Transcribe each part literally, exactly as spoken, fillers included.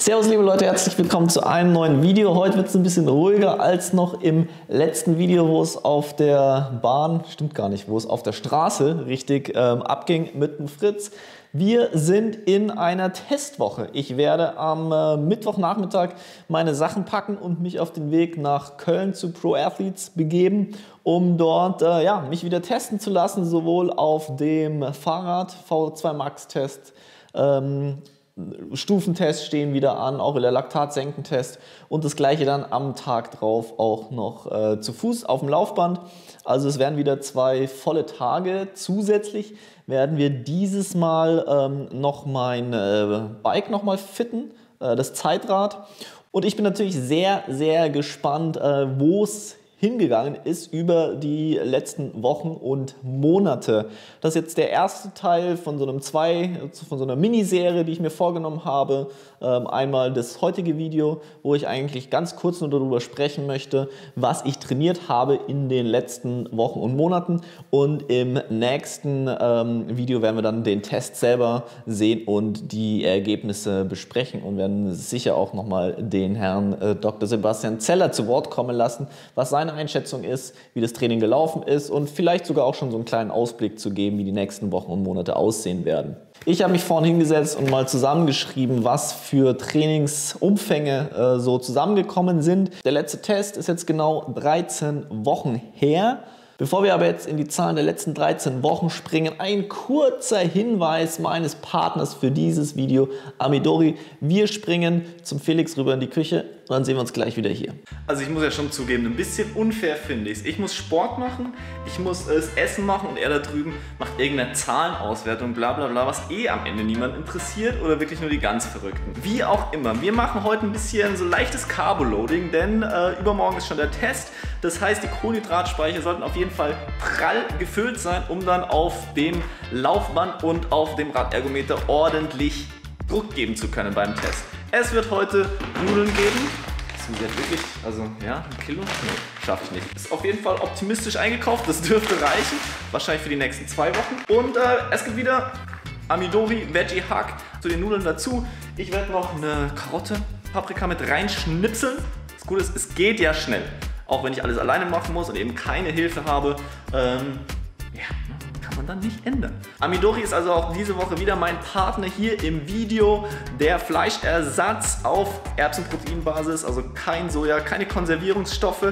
Servus liebe Leute, herzlich willkommen zu einem neuen Video. Heute wird es ein bisschen ruhiger als noch im letzten Video, wo es auf der Bahn, stimmt gar nicht, wo es auf der Straße richtig ähm, abging mit dem Fritz. Wir sind in einer Testwoche. Ich werde am äh, Mittwochnachmittag meine Sachen packen und mich auf den Weg nach Köln zu Pro Athletes begeben, um dort äh, ja, mich wieder testen zu lassen, sowohl auf dem Fahrrad, V zwei Max Test, ähm, Stufentests stehen wieder an, auch der Laktatsenkentest und das gleiche dann am Tag drauf auch noch äh, zu Fuß auf dem Laufband. Also es werden wieder zwei volle Tage. Zusätzlich werden wir dieses Mal ähm, noch mein äh, Bike noch mal fitten, äh, das Zeitrad. Und ich bin natürlich sehr, sehr gespannt, äh, wo es hingegangen ist über die letzten Wochen und Monate. Das ist jetzt der erste Teil von so einem zwei, von so einer Miniserie, die ich mir vorgenommen habe. Ähm, einmal das heutige Video, wo ich eigentlich ganz kurz nur darüber sprechen möchte, was ich trainiert habe in den letzten Wochen und Monaten. Und im nächsten ähm, Video werden wir dann den Test selber sehen und die Ergebnisse besprechen und werden sicher auch nochmal den Herrn äh, Doktor Sebastian Zeller zu Wort kommen lassen, was seine Einschätzung ist, wie das Training gelaufen ist und vielleicht sogar auch schon so einen kleinen Ausblick zu geben, wie die nächsten Wochen und Monate aussehen werden. Ich habe mich vorhin hingesetzt und mal zusammengeschrieben, was für Trainingsumfänge äh, so zusammengekommen sind. Der letzte Test ist jetzt genau dreizehn Wochen her. Bevor wir aber jetzt in die Zahlen der letzten dreizehn Wochen springen, ein kurzer Hinweis meines Partners für dieses Video, Amidori. Wir springen zum Felix rüber in die Küche und dann sehen wir uns gleich wieder hier. Also ich muss ja schon zugeben, ein bisschen unfair finde ich es. Ich muss Sport machen, ich muss äh, das Essen machen und er da drüben macht irgendeine Zahlenauswertung, bla bla bla, was eh am Ende niemand interessiert oder wirklich nur die ganz Verrückten. Wie auch immer, wir machen heute ein bisschen so leichtes Carbo-Loading, denn äh, übermorgen ist schon der Test. Das heißt, die Kohlenhydratspeicher sollten auf jeden Fall prall gefüllt sein, um dann auf dem Laufband und auf dem Radergometer ordentlich Druck geben zu können beim Test. Es wird heute Nudeln geben. Das muss jetzt wirklich, also ja, ein Kilo? Nee, schaffe ich nicht. Ist auf jeden Fall optimistisch eingekauft, das dürfte reichen. Wahrscheinlich für die nächsten zwei Wochen. Und äh, es gibt wieder Amidori Veggie Hack zu den Nudeln dazu. Ich werde noch eine Karotte, Paprika mit reinschnipseln. Das Gute ist, es geht ja schnell. Auch wenn ich alles alleine machen muss und eben keine Hilfe habe, ähm, ja, kann man dann nicht ändern. Amidori ist also auch diese Woche wieder mein Partner hier im Video. Der Fleischersatz auf Erbsenproteinbasis, also kein Soja, keine Konservierungsstoffe.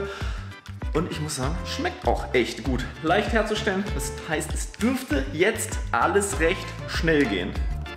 Und ich muss sagen, schmeckt auch echt gut. Leicht herzustellen, das heißt, es dürfte jetzt alles recht schnell gehen.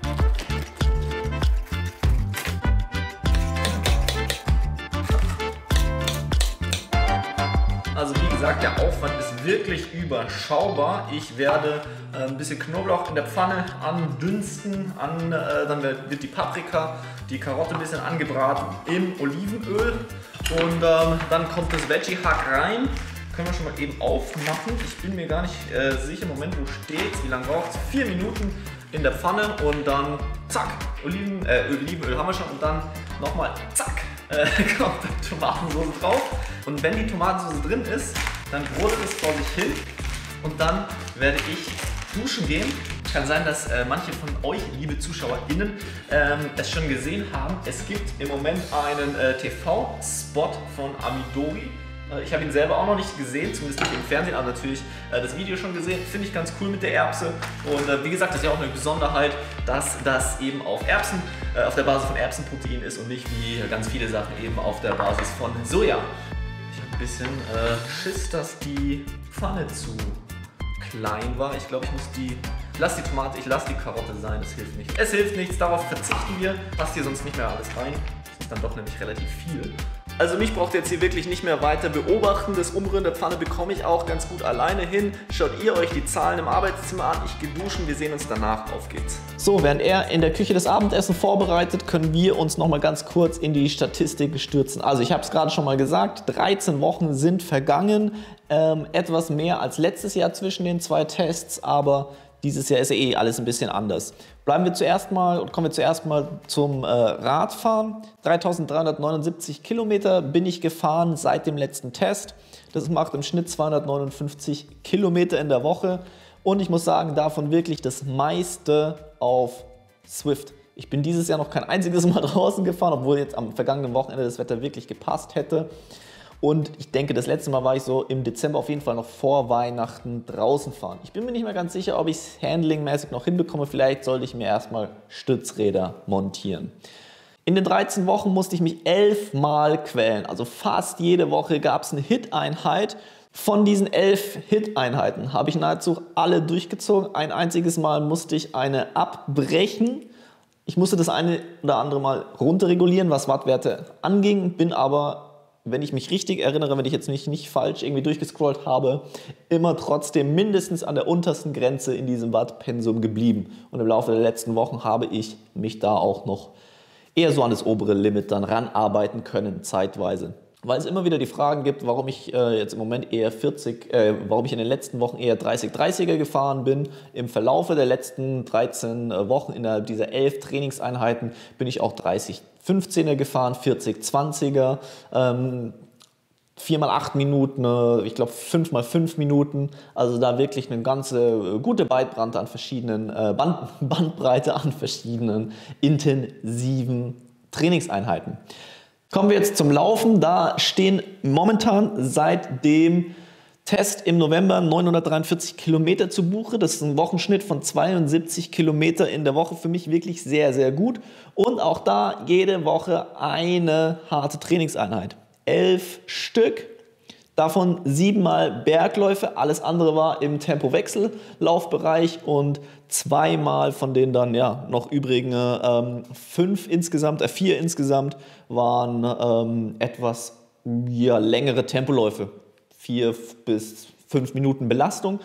Also wie gesagt, der Aufwand ist wirklich überschaubar. Ich werde äh, ein bisschen Knoblauch in der Pfanne andünsten, an, äh, dann wird die Paprika, die Karotte ein bisschen angebraten im Olivenöl und ähm, dann kommt das Veggie Hack rein. Können wir schon mal eben aufmachen. Ich bin mir gar nicht äh, sicher, Moment, wo steht's, wie lange braucht es? Vier Minuten in der Pfanne und dann zack, Oliven, äh, Olivenöl haben wir schon und dann nochmal zack, äh, kommt die Tomatensauce drauf. Und wenn die Tomatensauce drin ist, dann brodelt es vor sich hin und dann werde ich duschen gehen. Kann sein, dass äh, manche von euch, liebe ZuschauerInnen, ähm, es schon gesehen haben. Es gibt im Moment einen äh, T V-Spot von Amidori. Äh, ich habe ihn selber auch noch nicht gesehen, zumindest nicht im Fernsehen, aber natürlich äh, das Video schon gesehen. Finde ich ganz cool mit der Erbse. Und äh, wie gesagt, das ist ja auch eine Besonderheit, dass das eben auf Erbsen, äh, auf der Basis von Erbsenprotein ist und nicht wie ganz viele Sachen eben auf der Basis von Soja. Ich habe ein bisschen äh, Schiss, dass die Pfanne zu klein war. Ich glaube, ich muss die, ich lasse die Tomate, ich lasse die Karotte sein, das hilft nicht. Es hilft nichts, darauf verzichten wir. Passt hier sonst nicht mehr alles rein. Das ist dann doch nämlich relativ viel. Also mich braucht ihr jetzt hier wirklich nicht mehr weiter beobachten. Das Umrühren der Pfanne bekomme ich auch ganz gut alleine hin. Schaut ihr euch die Zahlen im Arbeitszimmer an. Ich gehe duschen, wir sehen uns danach. Auf geht's. So, während er in der Küche das Abendessen vorbereitet, können wir uns noch mal ganz kurz in die Statistik stürzen. Also ich habe es gerade schon mal gesagt, dreizehn Wochen sind vergangen. Ähm, etwas mehr als letztes Jahr zwischen den zwei Tests, aber dieses Jahr ist ja eh alles ein bisschen anders. Bleiben wir zuerst mal und kommen wir zuerst mal zum äh, Radfahren. dreitausenddreihundertneunundsiebzig Kilometer bin ich gefahren seit dem letzten Test. Das macht im Schnitt zweihundertneunundfünfzig Kilometer in der Woche. Und ich muss sagen, davon wirklich das meiste auf Zwift. Ich bin dieses Jahr noch kein einziges Mal draußen gefahren, obwohl jetzt am vergangenen Wochenende das Wetter wirklich gepasst hätte. Und ich denke, das letzte Mal war ich so im Dezember auf jeden Fall noch vor Weihnachten draußen fahren. Ich bin mir nicht mehr ganz sicher, ob ich es handlingmäßig noch hinbekomme. Vielleicht sollte ich mir erstmal Stützräder montieren. In den dreizehn Wochen musste ich mich elf Mal quälen. Also fast jede Woche gab es eine Hit-Einheit. Von diesen elf Hit-Einheiten habe ich nahezu alle durchgezogen. Ein einziges Mal musste ich eine abbrechen. Ich musste das eine oder andere Mal runterregulieren, was Wattwerte anging, bin aber, wenn ich mich richtig erinnere, wenn ich jetzt nicht, nicht falsch irgendwie durchgescrollt habe, immer trotzdem mindestens an der untersten Grenze in diesem Wattpensum geblieben. Und im Laufe der letzten Wochen habe ich mich da auch noch eher so an das obere Limit dann ranarbeiten können, zeitweise. Weil es immer wieder die Fragen gibt, warum ich äh, jetzt im Moment eher vierzig, äh, warum ich in den letzten Wochen eher dreißig dreißiger gefahren bin. Im Verlaufe der letzten dreizehn äh, Wochen innerhalb dieser elf Trainingseinheiten bin ich auch dreißig fünfzehner gefahren, vierzig zwanziger, ähm, vier mal acht Minuten, äh, ich glaube fünf mal fünf Minuten. Also da wirklich eine ganze äh, gute Bandbreite an verschiedenen äh, Band, Bandbreite an verschiedenen intensiven Trainingseinheiten. Kommen wir jetzt zum Laufen. Da stehen momentan seit dem Test im November neunhundertdreiundvierzig Kilometer zu Buche. Das ist ein Wochenschnitt von zweiundsiebzig Kilometer in der Woche. Für mich wirklich sehr, sehr gut. Und auch da jede Woche eine harte Trainingseinheit. Elf Stück. Davon siebenmal Bergläufe, alles andere war im Tempowechsellaufbereich und zweimal von den dann ja noch übrigen ähm, fünf insgesamt, äh, vier insgesamt waren ähm, etwas ja, längere Tempoläufe, vier bis fünf Minuten Belastung.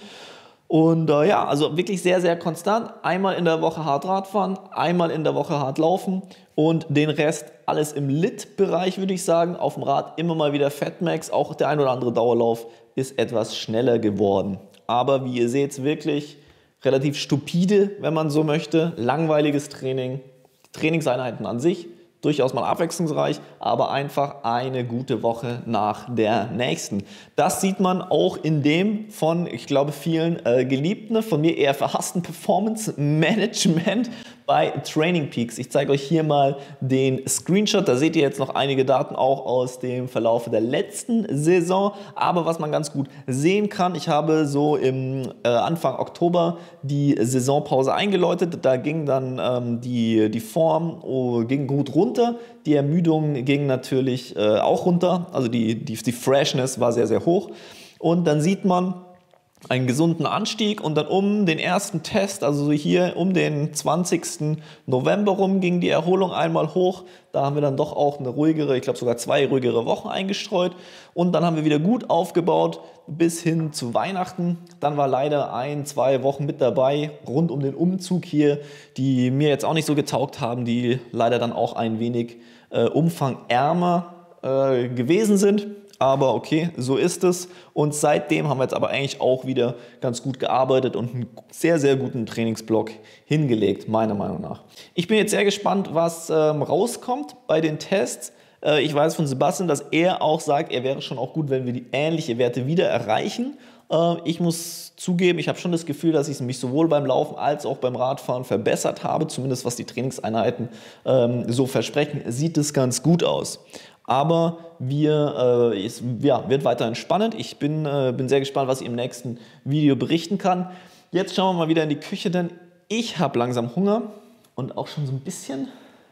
Und äh, ja, also wirklich sehr, sehr konstant. Einmal in der Woche hart Radfahren, einmal in der Woche hart laufen und den Rest alles im Lit-Bereich, würde ich sagen. Auf dem Rad immer mal wieder Fatmax, auch der ein oder andere Dauerlauf ist etwas schneller geworden. Aber wie ihr seht, wirklich relativ stupide, wenn man so möchte. Langweiliges Training, Trainingseinheiten an sich. Durchaus mal abwechslungsreich, aber einfach eine gute Woche nach der nächsten. Das sieht man auch in dem von, ich glaube, vielen äh, geliebten, von mir eher verhassten Performance Management bei Training Peaks. Ich zeige euch hier mal den Screenshot. Da seht ihr jetzt noch einige Daten auch aus dem Verlauf der letzten Saison. Aber was man ganz gut sehen kann, ich habe so im äh, Anfang Oktober die Saisonpause eingeläutet. Da ging dann ähm, die, die Form oh, ging gut runter. Die Ermüdung ging natürlich äh, auch runter. Also die, die, die Freshness war sehr, sehr hoch. Und dann sieht man einen gesunden Anstieg und dann um den ersten Test, also hier um den zwanzigsten November rum, ging die Erholung einmal hoch. Da haben wir dann doch auch eine ruhigere, ich glaube sogar zwei ruhigere Wochen eingestreut und dann haben wir wieder gut aufgebaut bis hin zu Weihnachten. Dann war leider ein, zwei Wochen mit dabei rund um den Umzug hier, die mir jetzt auch nicht so getaugt haben, die leider dann auch ein wenig äh, umfangärmer äh, gewesen sind. Aber okay, so ist es. Und seitdem haben wir jetzt aber eigentlich auch wieder ganz gut gearbeitet und einen sehr, sehr guten Trainingsblock hingelegt, meiner Meinung nach. Ich bin jetzt sehr gespannt, was ähm, rauskommt bei den Tests. Äh, ich weiß von Sebastian, dass er auch sagt, er wäre schon auch gut, wenn wir die ähnliche Werte wieder erreichen. Äh, ich muss zugeben, ich habe schon das Gefühl, dass ich mich sowohl beim Laufen als auch beim Radfahren verbessert habe. Zumindest was die Trainingseinheiten ähm, so versprechen, sieht es ganz gut aus. Aber wir, äh, es ja, wird weiterhin spannend. Ich bin, äh, bin sehr gespannt, was ich im nächsten Video berichten kann. Jetzt schauen wir mal wieder in die Küche, denn ich habe langsam Hunger und auch schon so ein bisschen,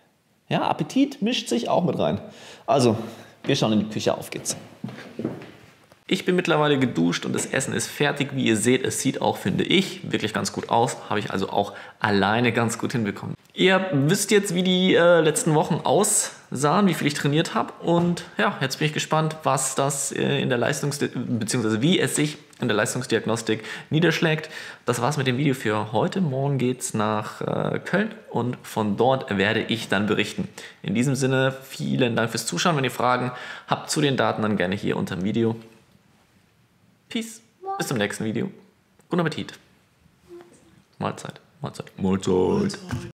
ja, Appetit mischt sich auch mit rein. Also, wir schauen in die Küche, auf geht's. Ich bin mittlerweile geduscht und das Essen ist fertig. Wie ihr seht, es sieht auch, finde ich, wirklich ganz gut aus. Habe ich also auch alleine ganz gut hinbekommen. Ihr wisst jetzt, wie die äh, letzten Wochen aussahen, wie viel ich trainiert habe. Und ja, jetzt bin ich gespannt, was das äh, in der Leistungs- bzw. wie es sich in der Leistungsdiagnostik niederschlägt. Das war's mit dem Video für heute. Morgen geht's nach äh, Köln und von dort werde ich dann berichten. In diesem Sinne, vielen Dank fürs Zuschauen. Wenn ihr Fragen habt zu den Daten, dann gerne hier unter dem Video. Peace. Bis zum nächsten Video. Guten Appetit. Mahlzeit. Mahlzeit. Mahlzeit.